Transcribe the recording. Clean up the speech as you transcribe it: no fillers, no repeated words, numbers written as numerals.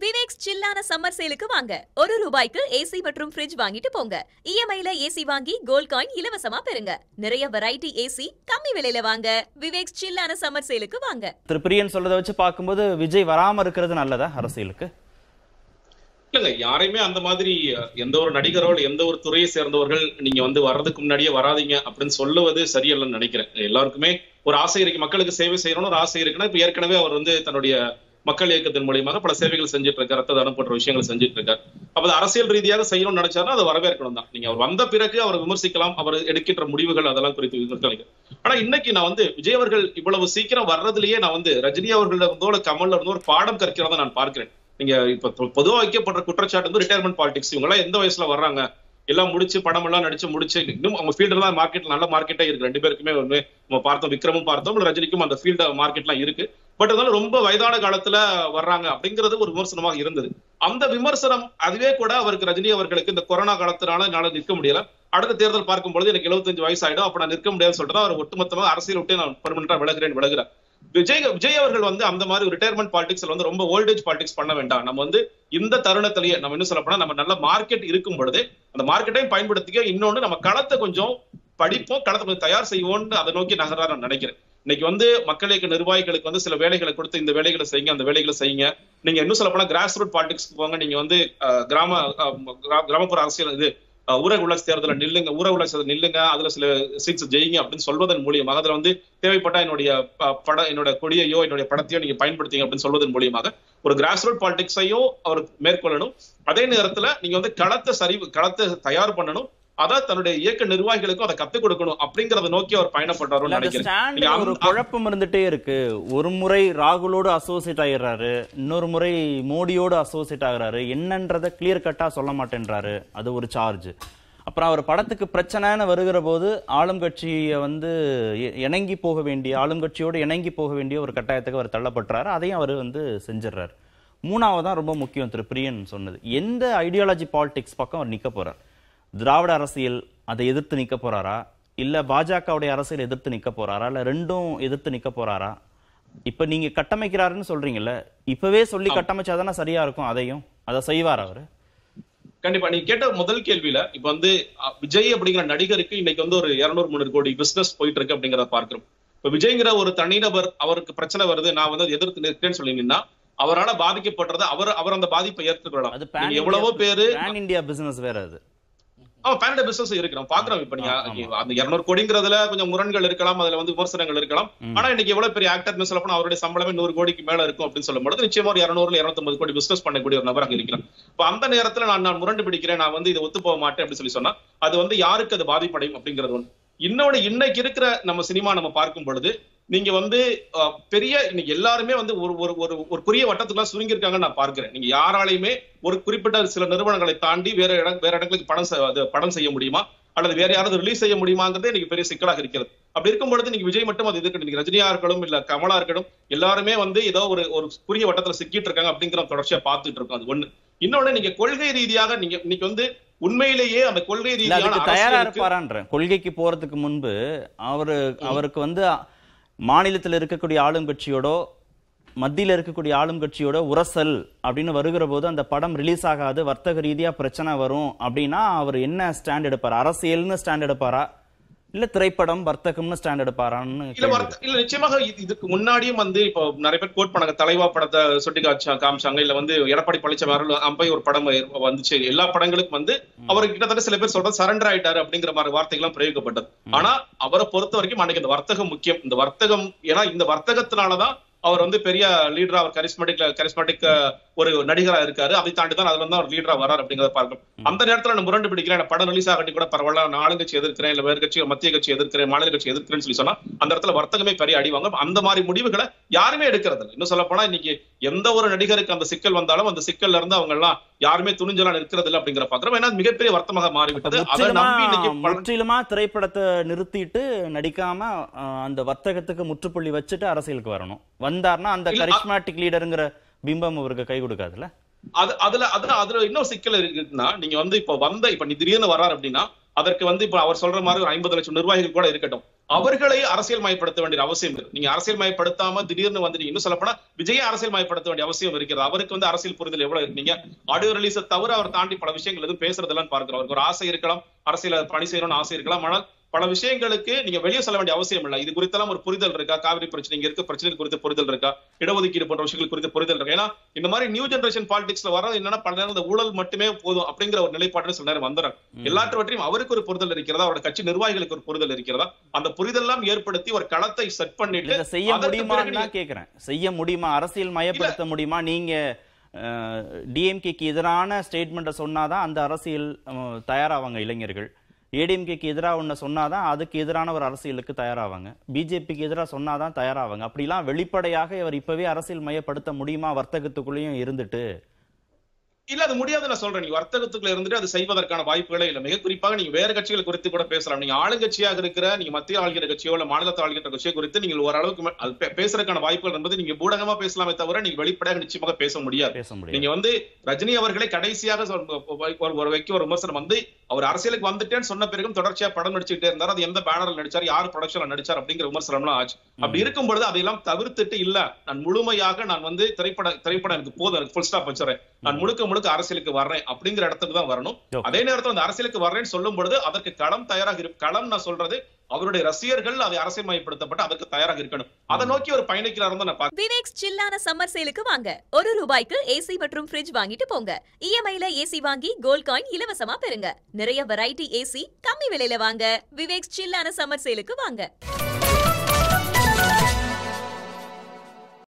Viveks சில்லான summer சேலுக்கு வாங்க. ₹1 AC மற்றும் ஃப்ரிட்ஜ் வாங்கிட்டு போங்க. இஎம்ஐல ஏசி வாங்கி கோல்ட் காயின் இலவசமா பெறுங்க. நிறைய வெரைட்டி ஏசி கம்மி விலையில வாங்க. விவேக்ஸ் சில்லான சம்மர் சேலுக்கு வாங்க. திரு பிரியன் சொல்றத வச்சு பார்க்கும்போது விஜய் வராம இருக்கிறது நல்லதா அரசியலுக்கு? இல்லங்க, யாரையுமே அந்த மாதிரி எந்த ஒரு நடிகரோ எந்த ஒரு துறையை சேர்ந்தவர்கள் நீங்க வர்றதுக்கு முன்னாடியே வராதீங்க அப்படின்னு சொல்லுவது சரியல்லன்னு நினைக்கிறேன். எல்லாருக்குமே ஒரு ஆசை இருக்கு, மக்களுக்கு சேவை செய்யணும்னு ஒரு ஆசை இருக்குன்னா இப்ப ஏற்கனவே அவர் தன்னுடைய மக்கள் இயக்கத்தின் மூலியமாக பல சேவைகள் செஞ்சுட்டு இருக்காரு, ரத்த தானம் போன்ற விஷயங்கள் செஞ்சுட்டு இருக்காரு. அப்ப அரசியல் ரீதியாக செய்யணும்னு நினைச்சாருன்னா அதை வரவேற்கணும் தான். நீங்க அவர் வந்த பிறகு அவர் விமர்சிக்கலாம், அவர் எடுக்கின்ற முடிவுகள் அதெல்லாம் குறித்து விமர்சிக்கலாம். ஆனா இன்னைக்கு நான் விஜய் அவர்கள் இவ்வளவு சீக்கிரம் வர்றதுலயே நான் ரஜினி அவர்களோட கமல்ல இருந்து ஒரு பாடம் கற்கிறத நான் பார்க்கிறேன். நீங்க இப்ப பொதுவா வைக்கப்படுற குற்றச்சாட்டு ரிட்டையர்மெண்ட் பாலிடிக்ஸ். இவங்க எல்லாம் எந்த வயசுல வர்றாங்க, எல்லாம் முடிச்சு படம் எல்லாம் நடிச்சு முடிச்சு இன்னும் அவங்க ஃபீல்டு தான் மார்க்கெட் நல்ல மார்க்கெட்டே இருக்கு. ரெண்டு பேருக்குமே நம்ம பார்த்தோம், விக்ரமும் பார்த்தோம், ரஜினிக்கும் அந்த ஃபீல்டு மார்க்கெட்லாம் இருக்கு. பட் இருந்தாலும் ரொம்ப வயதான காலத்துல வர்றாங்க அப்படிங்கிறது ஒரு விமர்சனமாக இருந்தது. அந்த விமர்சனம் அதுவே கூட அவருக்கு ரஜினி அவர்களுக்கு இந்த கொரோனா காலத்தினால என்னால நிற்க முடியல, அடுத்த தேர்தல் பார்க்கும்போது எனக்கு 75 வயசு ஆயிடும், அப்ப நான் நிற்க முடியாதுன்னு சொல்லிட்டு அவர் ஒட்டுமொத்தமாக அரசியல் விட்டு நான் பெர்மனண்டா விலகிறேன். விஜய் அவர்கள் அந்த மாதிரி ரிட்டையர்மெண்ட் பாலிடிக்ஸ்ல ரொம்ப ஓல்டேஜ் பாலிடிக்ஸ் பண்ண வேண்டாம். நம்ம இந்த தருணத்திலேயே நம்ம இன்னும் சொல்ல போனா நம்ம நல்ல மார்க்கெட் இருக்கும் பொழுது அந்த மார்க்கெட்டையும் பயன்படுத்திக்க, இன்னொன்னு நம்ம களத்தை கொஞ்சம் படிப்போம், களத்தை கொஞ்சம் தயார் செய்வோம்னு அதை நோக்கி நகர்றாரு நான் நினைக்கிறேன். இன்னைக்கு மக்கள் இயக்க நிர்வாகிகளுக்கு சில வேலைகளை கொடுத்து இந்த வேலைகளை செய்யுங்க, அந்த வேலைகளை செய்யுங்க. நீங்க இன்னும் சொல்ல போனா கிராஸ் ரூட் பாலிடிக்ஸ் போங்க. நீங்க கிராமப்புற அரசியல் ஊரக உள்ளாட்சி தேர்தல நில்லுங்க, ஊரக உள்ளாட்சி நில்லுங்க, அதுல சில சீட்ஸ் ஜெயிங்க அப்படின்னு சொல்வதன் மூலியமாக அதுல தேவைப்பட்ட என்னோட கொடியையோ என்னுடைய படத்தையோ நீங்க பயன்படுத்திங்க அப்படின்னு சொல்வதன் மூலியமாக ஒரு கிராஸ் ரூட் பாலிடிக்ஸையும் அவர் மேற்கொள்ளணும். அதே நேரத்துல நீங்க களத்தை தயார் பண்ணணும், அதான் தன்னுடைய இயக்க நிர்வாகிகளுக்கும் அதை கத்துக் கொடுக்கணும் அப்படிங்கறத நோக்கி அவர் பயணப்படுறாருன்னு நினைக்கிறேன். ஒரு குழப்பம் இருந்துட்டே இருக்கு. ஒரு முறை ராகுலோடு அசோசியேட் ஆயிடுறாரு, இன்னொரு முறை மோடியோடு அசோசியேட் ஆகுறாரு, என்னன்றத கிளியர் கட்டா சொல்ல மாட்டேன்றாரு, அது ஒரு சார்ஜ். அப்புறம் அவர் படத்துக்கு பிரச்சனைன்னு வருகிற போது ஆளும் கட்சியை இணங்கி போக வேண்டிய, ஆளும் கட்சியோடு இணங்கி போக வேண்டிய ஒரு கட்டாயத்துக்கு அவர் தள்ளப்படுறாரு, அதையும் அவர் செஞ்சிடறாரு. மூணாவதான் ரொம்ப முக்கியம் திரு பிரியன் சொன்னது, எந்த ஐடியாலஜி பாலிடிக்ஸ் பக்கம் அவர் நிக்க போறார்? திராவிட அரசியல் அதை எதிர்த்து நிக்க போறாரா, இல்ல பாஜகவுடைய அரசியல் எதிர்த்து நிக்க போறாரா, இல்ல ரெண்டும் எதிர்த்து நிக்க போறாரா? இப்ப நீங்க கட்டமைக்கிறாருன்னு சொல்றீங்கல்ல, இப்பவே சொல்லி கட்டமைச்சாதானே சரியா இருக்கும். அதையும் அதை செய்வார் அவரு? கண்டிப்பா. நீங்க கேட்ட முதல் கேள்வியில இப்ப விஜய் அப்படிங்கிற நடிகருக்கு இன்னைக்கு ஒரு 200-300 கோடி பிசினஸ் போயிட்டு இருக்கு அப்படிங்கறத பார்க்கிறோம். இப்ப விஜய்ங்கிற ஒரு தனிநபர் அவருக்கு பிரச்சனை வருது, நான் எதிர்த்து நிற்கிறேன்னு சொல்லிங்கன்னா அவரால் பாதிக்கப்படுறது அவர் அந்த பாதிப்பை ஏற்றுக்கொள்ளலாம். எவ்வளவோ பேரு இந்தியா பிசினஸ் வேற அது பேனட பிசினஸ் இருக்கு, நம்ம பாக்குறோம். இப்ப நீங்க அந்த 200 கோடிங்கிறதுல கொஞ்சம் முரண்கள் இருக்கலாம், அதுல விமர்சனங்கள் இருக்கலாம். ஆனா இன்னைக்கு எவ்வளவு பெரிய ஆக்டர் சொல்ல போனா அவருடைய சம்பளமே 100 கோடிக்கு மேல இருக்கும் அப்படின்னு சொல்லும்போது நிச்சயமா ஒரு 200-250 கோடி பிசினஸ் பண்ணக்கூடிய ஒரு நபராக இருக்கிறான். இப்ப அந்த நேரத்துல நான் முரண்டு பிடிக்கிறேன், நான் இதை ஒத்து போக மாட்டேன் அப்படின்னு சொன்னா அது யாருக்கு அது பாதிப்படையும் அப்படிங்கிறது ஒண்ணு. இன்னொன்னு, இன்னைக்கு இருக்கிற நம்ம சினிமா நம்ம பார்க்கும் பொழுது நீங்க பெரிய இன்னைக்கு எல்லாருமே ஒரு குறுகிய வட்டத்துக்குள்ள சுருங்கி இருக்காங்கன்னு நான் பார்க்கிறேன். நீங்க யாராலையுமே ஒரு குறிப்பிட்ட சில நிறுவனங்களை தாண்டி வேற இடங்களுக்கு படம் செய்ய முடியுமா அல்லது வேற யாராவது ரிலீஸ் செய்ய முடியுமாங்கிறதே இன்னைக்கு பெரிய சிக்கலாக இருக்கிறது. அப்படி இருக்கும் பொழுது நீங்க விஜய் மட்டும் அது இதுக்கு ரஜினியா இருக்கணும் இல்ல கமலா இருக்கணும், எல்லாருமே ஏதோ ஒரு குறுகிய வட்டத்துல சிக்கிட்டு இருக்காங்க அப்படிங்கிற தொடர்ச்சியா பார்த்துட்டு இருக்கோம். அது ஒண்ணு. இன்னொன்னு, நீங்க கொள்கை ரீதியாக நீங்க இன்னைக்கு உண்மையிலேயே அந்த கொள்கை ரீதியாக தயாரா இருப்பாரான்ற கொள்கைக்கு போறதுக்கு முன்பு அவருக்கு மாநிலத்தில் இருக்கக்கூடிய ஆளும் கட்சியோட மத்தியில் இருக்கக்கூடிய ஆளும் கட்சியோட உரசல் அப்படின்னு வருகிற போது அந்த படம் ரிலீஸ் ஆகாது, வர்த்தக ரீதியா பிரச்சனை வரும் அப்படின்னா அவர் என்ன ஸ்டாண்ட் எடுப்பார்? அரசியல்னு ஸ்டாண்ட் எடுப்பாரா, இல்ல திரைப்படம் வர்த்தகம்னு ஸ்டாண்ட் எடுப்பாரான்னு? இல்ல, நிச்சயமாக இதுக்கு முன்னாடியும் இப்போ நிறைய பேர் கோட் பண்ணாங்க, தலைவா படத்தை சுட்டி காமிச்சாங்க, இல்ல எடப்பாடி பழனிசாமி அம்பை ஒரு படம் வந்துச்சு, எல்லா படங்களுக்கும் அவருக்கு கிட்டத்தட்ட சில பேர் சொல்றது சரண்டர் ஆயிட்டாரு அப்படிங்கிற மாதிரி வார்த்தைகள்லாம் பிரயோகிக்கப்பட்டது. ஆனா அவரை பொறுத்த வரைக்கும் அன்னைக்கு இந்த வர்த்தகம் முக்கியம். இந்த வர்த்தகம், ஏன்னா இந்த வர்த்தகத்தினாலதான் அவர் பெரிய லீடரா, அவர் கரிஸ்மேட்டிக் ஒரு நடிகரா இருக்காரு. அதை தாண்டி தான் அதுல அவர் லீடரா வராரு அப்படிங்கறத பார்க்கணும். அந்த நேரத்துல நான் முரண்டு பிடிக்கிறேன், படம் ரிலீஸ் ஆகட்டி கூட பரவாயில்ல, நான் ஆளுங்கட்சி எதிர்க்கிறேன், இல்ல வேறு கட்சி மத்திய கட்சி எதிர்க்கிறேன், மாநில கட்சி எதிர்க்கிறேன்னு சொல்லி சொன்னா அந்த இடத்துல வர்த்தகமே பெரிய அடிவாங்க. அந்த மாதிரி முடிவுகளை யாருமே எடுக்கிறது இல்லை. இன்னும் சொல்ல போனா இன்னைக்கு எந்த ஒரு நடிகருக்கு அந்த சிக்கல் வந்தாலும் அந்த சிக்கல்ல இருந்து அவங்க எல்லாம் யாருமே துணிஞ்சலாம் இருக்கிறது இல்லை அப்படிங்கிற பாக்குறோம். ஏன்னா மிகப்பெரிய வர்த்தமாக மாறிவிட்டது. முற்றிலுமா திரைப்படத்தை நிறுத்திட்டு நடிக்காம அந்த வர்த்தகத்துக்கு முற்றுப்புள்ளி வச்சுட்டு அரசியலுக்கு வரணும். வந்தார்னா அந்த கரிஸ்மேட்டிக் லீடருங்கிற பிம்பம் அவருக்கு கை கொடுக்காதுல்ல. அதுல இன்னும் சிக்கல் இருக்குன்னா, நீங்க இப்ப திடீர்னு வர்றாரு அப்படின்னா அதற்கு வந்து இப்ப அவர் சொல்ற மாதிரி ஒரு 50 லட்சம் நிர்வாகிகள் கூட இருக்கட்டும், அவர்களை அரசியல் மயப்படுத்த வேண்டிய அவசியம் இருக்கு. நீங்க அரசியல் மயப்படுத்தாம திடீர்னு வந்து நீங்க இன்னும் சொல்லப்போனா விஜயை அரசியல் மயப்படுத்த வேண்டிய அவசியம் இருக்கிறது. அவருக்கு வந்து அரசியல் புரிதல் எவ்வளவு இருக்கு? நீங்க ஆடியோ ரிலீஸை தவிர அவர் தாண்டி பல விஷயங்கள் எதுவும் பேசுறதெல்லாம் பார்க்கிறோம். அவருக்கு ஒரு ஆசை இருக்கலாம், அரசியல் பணி செய்யணும்னு ஆசை இருக்கலாம், ஆனால் பல விஷயங்களுக்கு நீங்க வெளியே சொல்ல வேண்டிய அவசியம் இல்லை. இது குறித்தெல்லாம் ஒரு புரிதல் இருக்கா? காவிரி பிரச்சனை, இங்க இருக்க பிரச்சனை குறித்த புரிதல் இருக்கா? இடஒதுக்கீடு போன்ற விஷயங்கள் குறித்த புரிதல் இருக்கா? ஏன்னா இந்த மாதிரி நியூ ஜெனரேஷன் பாலிடிக்ஸ்ல வர என்னன்னா பல நேரம் இந்த ஊழல் மட்டுமே போதும் அப்படிங்கிற ஒரு நிலைப்பாடு சில நேரம் வந்துடும். எல்லாவற்றையும் அவருக்கு ஒரு புரிதல் இருக்கிறதா, அவரோட கட்சி நிர்வாகிகளுக்கு ஒரு புரிதல் இருக்கிறதா, அந்த புரிதெல்லாம் ஏற்படுத்தி ஒரு களத்தை செட் பண்ணிட்டு செய்ய முடியுமா கேக்குறேன். செய்ய முடியுமா? அரசியல் மயப்படுத்த முடியுமா? நீங்க டிஎம்கேக்கு எதிரான ஸ்டேட்மெண்ட்டை சொன்னாதான் அந்த அரசியல் தயாராவாங்க இளைஞர்கள். ஏடிஎம்கேக்கு எதிராக ஒன்று சொன்னாதான் அதுக்கு எதிரான ஒரு அரசியலுக்கு தயாராவாங்க. பிஜேபிக்கு எதிராக சொன்னாதான் தயாராவாங்க. அப்படிலாம் வெளிப்படையாக இவர் இப்பவே அரசியல் மயப்படுத்த முடியுமா வர்த்தகத்துக்குள்ளேயும் இருந்துட்டு? இல்ல அது முடியாது நான் சொல்றேன். நீங்க வர்த்தகத்துக்குள்ள இருந்துட்டு அது செய்வதற்கான வாய்ப்புகளே இல்லை. மிக குறிப்பாக நீங்க வேற கட்சிகள் குறித்து கூட பேசலாம். நீங்க ஆளுங்கட்சியாக இருக்கிற, நீங்க மத்திய ஆளுகிற கட்சியோ இல்ல மாநிலத்தை ஆளுகிற கட்சியோ குறித்து நீங்கள் ஓரளவுக்கு பேசுறதுக்கான வாய்ப்புகள் என்பது நீங்க ஊடகமா பேசலாமே தவிர நீங்க வெளிப்படையாக நிச்சயமாக பேச முடியாது. நீங்க வந்து ரஜினி அவர்களை கடைசியாக ஒரு விமர்சனம் வந்து அவர் அரசியலுக்கு வந்துட்டேன்னு சொன்ன பிறகும் தொடர்ச்சியா படம் நடிச்சுட்டே இருந்தார். அது எந்த பேனர்ல நடிச்சார், யார் ப்ரொடக்ஷன்ல நடிச்சார் அப்படிங்கிற விமர்சனம்லாம் ஆச்சு. அப்படி இருக்கும் பொழுது அதையெல்லாம் தவிர்த்துட்டு இல்ல நான் முழுமையாக நான் வந்து திரைப்படம் எனக்கு போதும், எனக்கு ஃபுல் ஸ்டாப் வச்சுறேன், நான் முழுக்க அரசியலுக்கு வர்றேன் அப்படிங்கிற இடத்துக்கு தான் வரணும். அதே நேரத்தில் அந்த அரசியலுக்கு வர்றேன்னு சொல்லும் பொழுது அதற்கு களம் தயாராக இருக்கும். களம் நான் சொல்றது அவருடைய ரசிகர்கள் அதை அரசியல்மயப்படுத்தப்பட்டு அதற்கு தயாராக இருக்கணும். அதை நோக்கி ஒரு பயணிக்கிறார் தான் நான் பார்க்கிறேன். விவேக்ஸ் சில்லான சம்மர் சேலுக்கு வாங்க. ₹1 ஏசி மற்றும் ஃப்ரிட்ஜ் வாங்கிட்டு போங்க. இஎம்ஐல ஏசி வாங்கி கோல்ட் காயின் இலவசமா பெறுங்க. நிறைய வெரைட்டி ஏசி கம்மி விலையில வாங்க. விவேக்ஸ் சில்லான சம்மர் சேலுக்கு வாங்க.